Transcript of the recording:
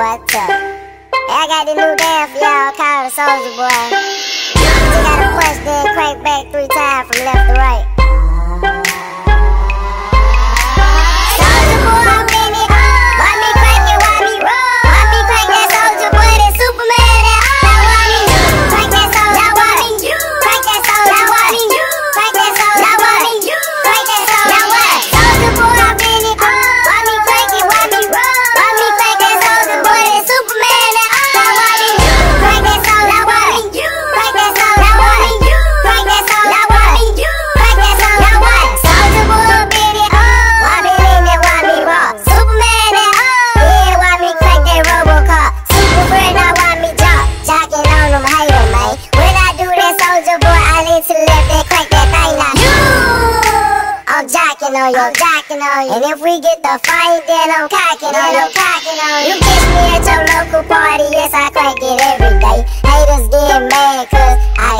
what's up? Hey, I got the new dance for y'all called the Soulja Boy. You just gotta punch then crank back 3 times from left to right. Soulja Boy, I'm in it. Why me crank it, why me roll? Why me crank that Soulja Boy, that Superman, that now why me crank that Soulja, now why me crank that Soulja, now why me crank that Soulja, now why me crank that Soulja, now what? Soulja Boy, I'm in it. Why me crank it, why me roll? Why me crank that Soulja Boy, that Superman, that now why me crank that Soulja, now why me crank that Soulja, now why me crank that Soulja, now why me crank that Soulja, now what? Soulja Boy, I'm in it. Why me lean it, why me raw? Superman, that yeah, why me crank that Robocop? Super friend, now why me jocking on them haters, man. When I do that Soulja Boy, I lean to the left and crank that thing now. I'm jocking on you, I'm jocking on you. And if we get the fight, then I'm cocking on you, cocking on you. You catch me at your local party, yes, I crank it every day. Haters get mad, cause I